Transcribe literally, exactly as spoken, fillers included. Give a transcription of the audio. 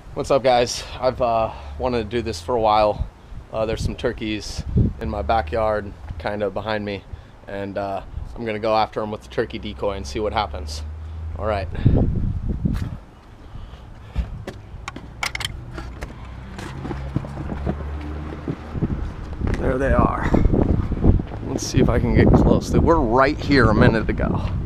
What's up, guys? I've uh, wanted to do this for a while. Uh, there's some turkeys in my backyard, kind of behind me, and uh, I'm gonna go after them with the turkey decoy and see what happens. All right. There they are. Let's see if I can get close. They were right here a minute ago.